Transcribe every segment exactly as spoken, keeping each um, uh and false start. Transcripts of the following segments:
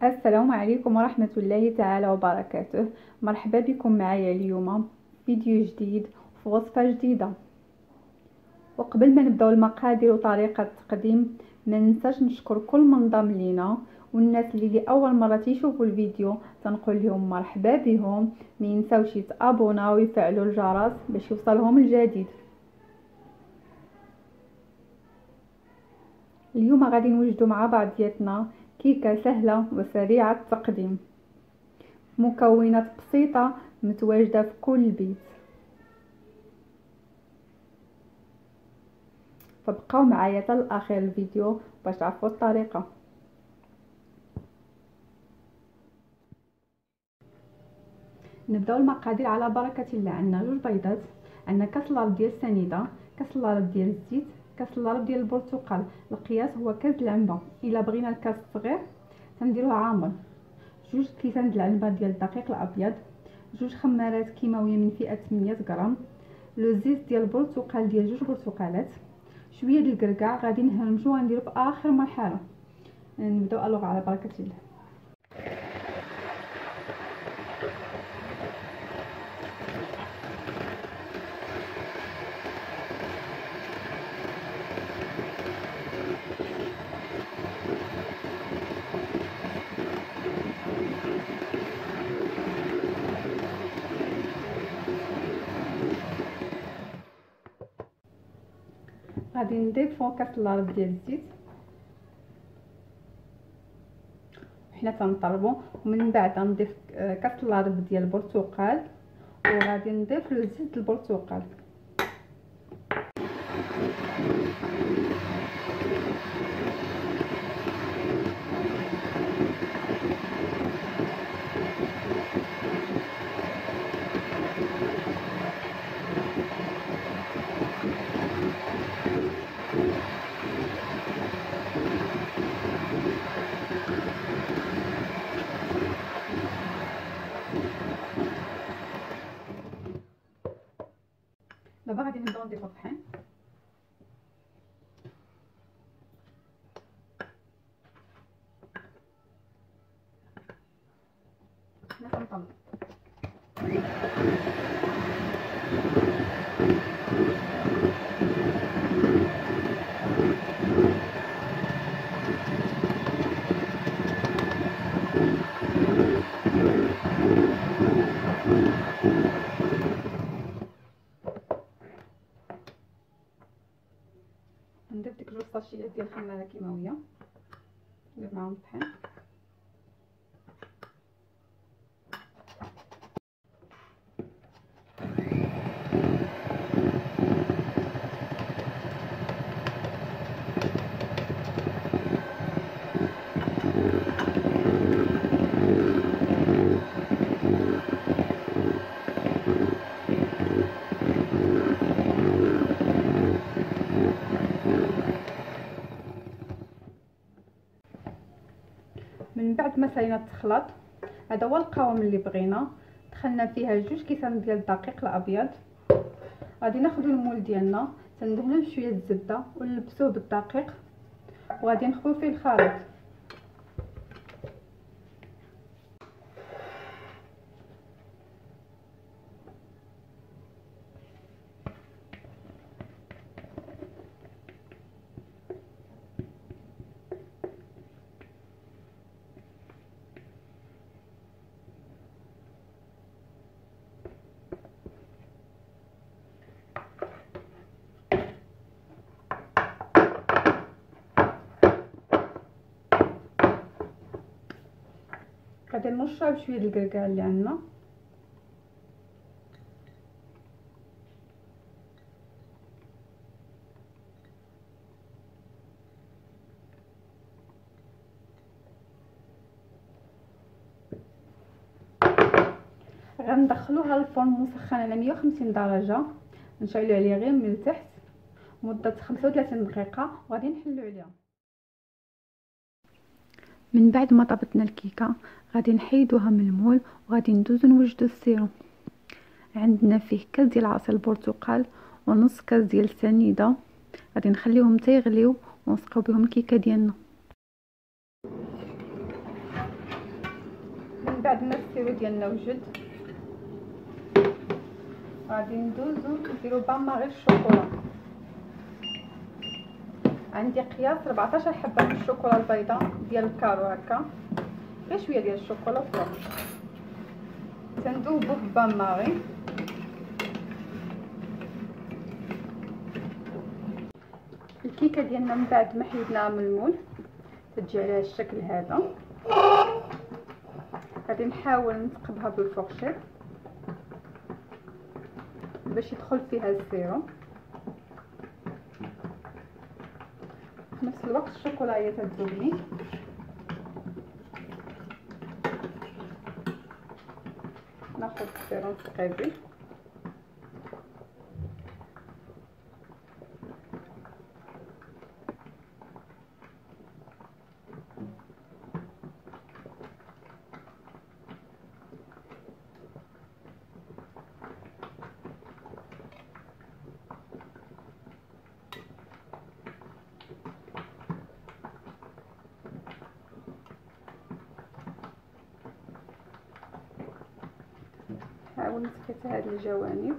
السلام عليكم ورحمة الله تعالى وبركاته. مرحبا بكم معايا اليوم فيديو جديد في وصفة جديدة. وقبل ما نبداو المقادير وطريقة التقديم ما ننساش نشكر كل من ضم لينا، والناس اللي لأول مرة تيشوفوا الفيديو تنقول لهم مرحبا بهم. ما ينساوش يتابونا ويفعلوا الجرس باش يوصلهم الجديد. اليوم غادي نوجدوا مع بعضياتنا كيكه سهله وسريعه التقديم، مكونات بسيطه متواجده في كل بيت. فبقاو معايا حتى لاخر الفيديو باش تعرفوا الطريقه. نبداو المقادير على بركه الله. عندنا جوج بيضات، عندنا كاس لارب ديال السنيده، كاس لارب ديال الزيت، كاس لارب ديال البرتقال. القياس هو كاس العنبه، الا بغينا الكاس صغير تنديروه عامر. جوج كيسان د العنبه ديال الدقيق الابيض، جوج خمارات كيماويه من فئه ثمانمية غرام، لو زيت ديال البرتقال ديال جوج برتقالات، شويه ديال الكركاع غادي نهرمشو ونديرو في اخر مرحله. نبداو الوغ على بركه الله. غادي نضيفو كاس لارب ديال الزيت حنا تنطربو، ومن بعد نضيف كاس لارب ديال البرتقال، وغادي نضيف له زيت البرتقال. دابا غادي نبداو نضيفو الطحين. حنا كنطلب نضيف ديك جوج طاشيات ديال الخماره كيماويه، ندير معاهم الطحين. من بعد ما سالينا التخلط، هذا هو القوام اللي بغينا. دخلنا فيها جوج كيسان ديال الدقيق الابيض. غادي ناخذوا المول ديالنا تندهنوه بشويه الزبده ونلبسوه بالدقيق، وغادي نخويو فيه الخليط. غادي نرشها بشويه ديال الكركاع اللي عندنا، غندخلوها للفرن مسخن على مية وخمسين درجه، نشعلو عليه غير من التحت مده خمسة وثلاثين دقيقه، وغادي نحلو عليها. من بعد ما طبتنا الكيكه غادي نحيدوها من المول، وغادي ندوزو نوجدو السيروم. عندنا فيه كاس ديال عصير البرتقال ونص كاس ديال السنيده، غادي نخليهم تيغليو ونسقيو بهم الكيكه ديالنا. من بعد ما السيرو ديالنا وجد غادي ندوزو نديرو بان ماغي الشوكولا. عندي قياس أربعطاش حبه من الشوكولا البيضاء ديال الكارو هكا، غير شويه ديال الشوكولا فوق، تندوبو في بان ماغي. الكيكه ديالنا من بعد ما حيدناها من المول تجي عليها الشكل هذا. غادي نحاول نثقبها بالفورشيط باش يدخل فيها السيرو، في نفس الوقت الشوكولا هي تذوب لي. ناخذ السيرو نسقي. نحاول نسكت هاد الجوانب.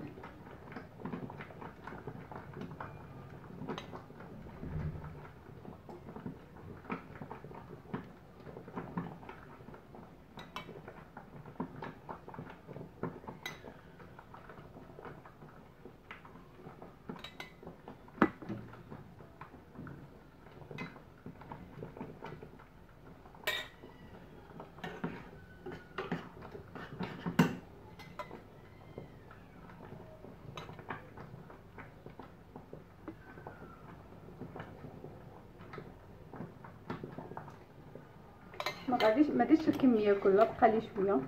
ما غاديش ما ديتش الكميه كلها، بقى لي شويه.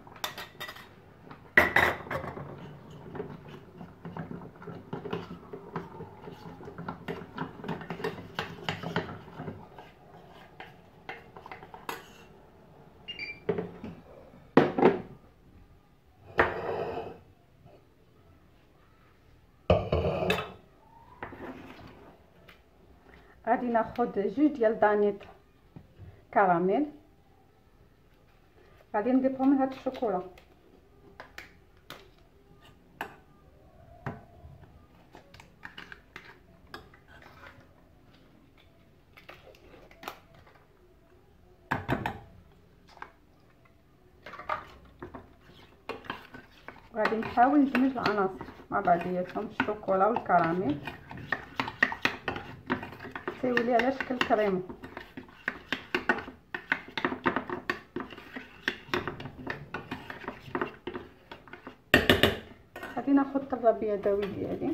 غادي ناخذ جوج ديال دانيت كراميل، غادي نضيفهم لهاد الشوكولا. غادي نحاول ندمج العناصر مع بعضياتهم، الشوكولا والكراميل تيولي على شكل كريمه. غادي ناخذ الطراب اليدوي ديالي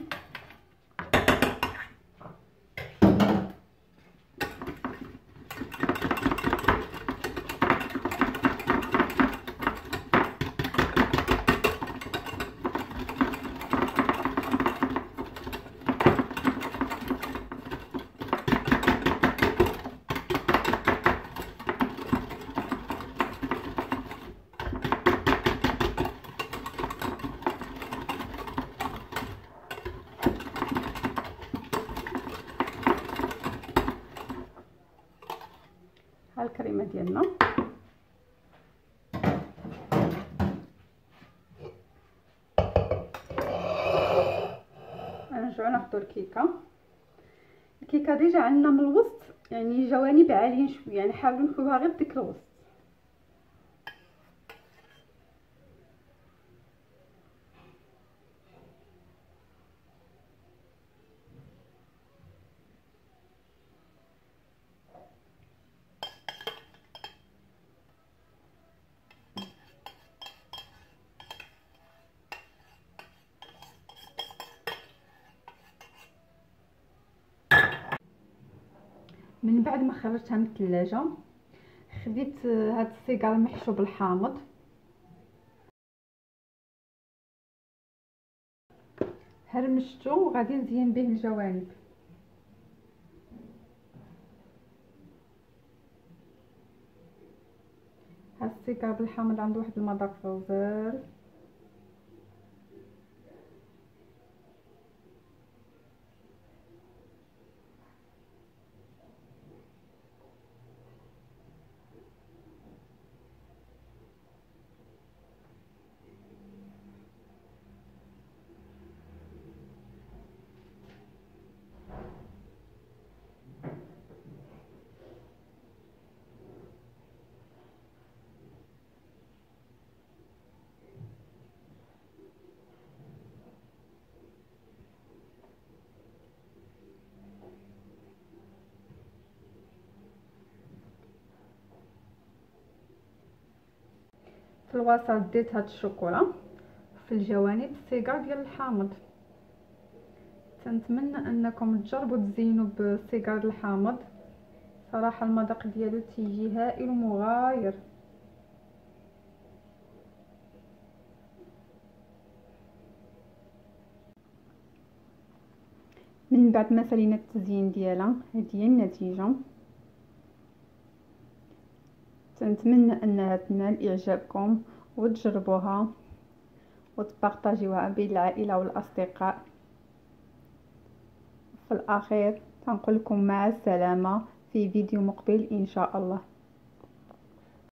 ها الكريمه ديالنا. نرجعو ناخدو الكيكه. الكيكه ديجا عندنا من الوسط يعني جوانب عاليين شويه، يعني نحاولوا نخويوها غير بديك الوسط. من بعد ما خرجتها من الثلاجه خديت هاد السيجار محشو بالحامض، هرمشتو وغادي نزين به الجوانب. هاد السيجار بالحامض عنده واحد المذاق غزال. في الوسط ديت هاد الشوكولا، في الجوانب الصغار ديال الحامض. تنتمنى انكم تجربوا تزينوا بالصغار الحامض، صراحه المذاق ديالو تيجي هائل ومغاير. من بعد ما سالينا التزيين ديالها، هذه هي النتيجه. تنتمنى انها تنال اعجابكم وتجربوها وتبارطاجيوها بين العائله والاصدقاء. في الاخير تنقول لكم مع السلامه في فيديو مقبل ان شاء الله.